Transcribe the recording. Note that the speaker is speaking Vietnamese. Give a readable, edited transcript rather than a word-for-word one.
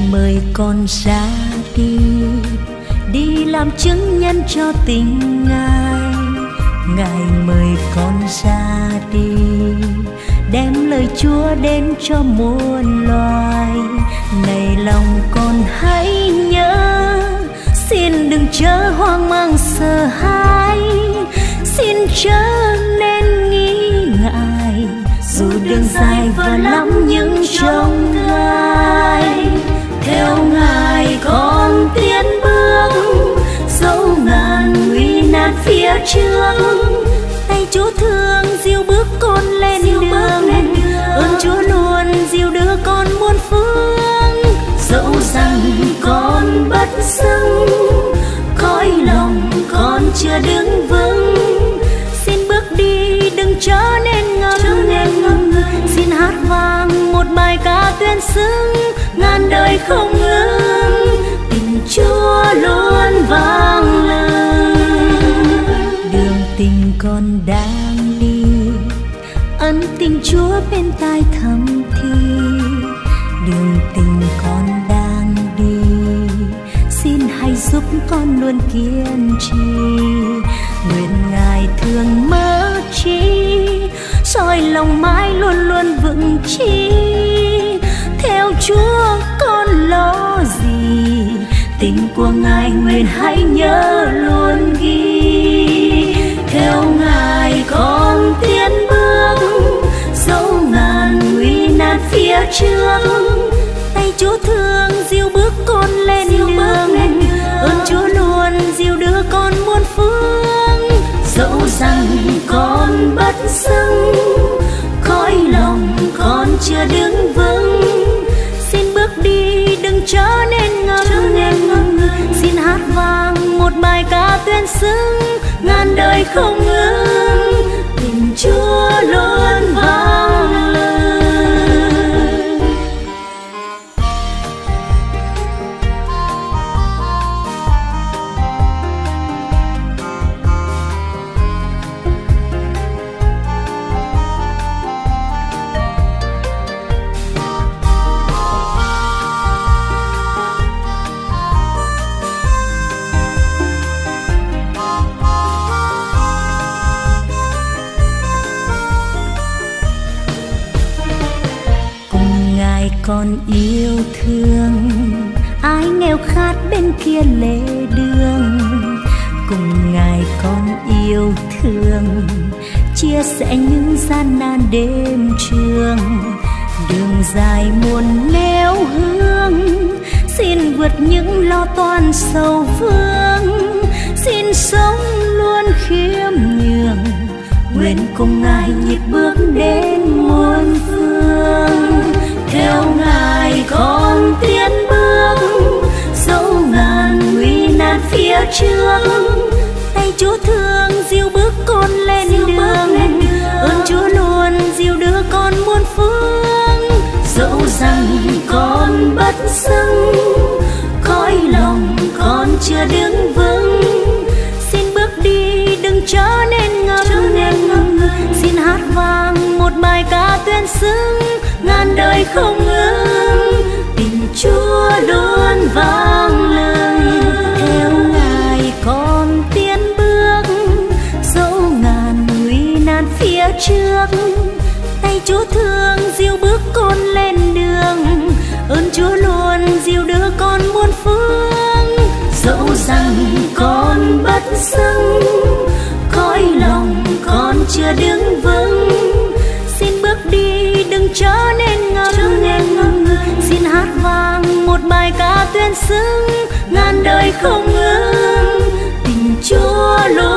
mời con ra đi, đi làm chứng nhân cho tình Ngài. Ngài mời con ra đi, đem lời Chúa đến cho muôn loài. Này lòng con hãy nhớ, xin đừng chớ hoang mang sợ hãi, xin chớ nên nghi ngại. Dù đường dài và lắm những chông gai, theo Ngài con tiến bước, dẫu ngàn nguy nan phía trước. Tay Chúa thương dìu bước con lên đường, ơn Chúa luôn dìu đưa con muôn phương. Dẫu rằng con bất xứng, cõi lòng con chưa đứng vững, xin bước đi đừng trở nên ngâm ngùi. Xin hát vang một bài ca tuyên xưng, ngàn đời không ngừng, tình Chúa luôn vang lên. Đường tình con đang đi, ân tình Chúa bên tai thầm thì. Đường tình con đang đi, xin hãy giúp con luôn kiên trì. Nguyện Ngài thương mơ chi, soi lòng mãi luôn luôn vững chí. Theo Chúa con lo gì, tình của Ngài nguyện hãy nhớ luôn ghi. Theo Ngài con tiến bước, dẫu ngàn nguy nan phía trước. Tay Chúa thương dìu bước con lên đường, ơn Chúa luôn dìu đưa con muôn phương. Dẫu rằng con bất xứng, cõi lòng con chưa đứng vững, xin bước đi đừng trở nên ngâm ngùi. Xin hát vang một bài ca tuyên xưng, ngàn đời không ngừng, tình Chúa luôn vang lên. Con yêu thương ai nghèo khát bên kia lề đường, cùng Ngài con yêu thương chia sẻ những gian nan đêm trường. Đường dài muôn nẻo hướng, xin vượt những lo toan sầu vương, xin sống luôn khiêm nhường, nguyện cùng Ngài nhịp bước đến muôn phương. Theo Ngài con tiến bước, dẫu ngàn nguy nan phía trước. Tay Chúa thương dìu bước con lên đường, ơn Chúa luôn dìu đưa con muôn phương. Dẫu rằng con bất xứng, cõi lòng con chưa đứng vững, xin bước đi đừng trở nên ngâm ngùi. Xin hát vang một bài ca tuyên xưng, ngàn đời không ngừng, tình Chúa luôn vang lên. Theo Ngài con tiến bước, dẫu ngàn nguy nan phía trước. Tay Chúa thương dìu bước con lên đường, ơn Chúa luôn dìu đưa con muôn phương. Dẫu rằng con bất xứng, cõi lòng con chưa đứng vững, xin bước đi đừng trở nên ngâm ngùi. Xin hát vang một bài ca tuyên xưng, ngàn đời không ngừng, tình Chúa luôn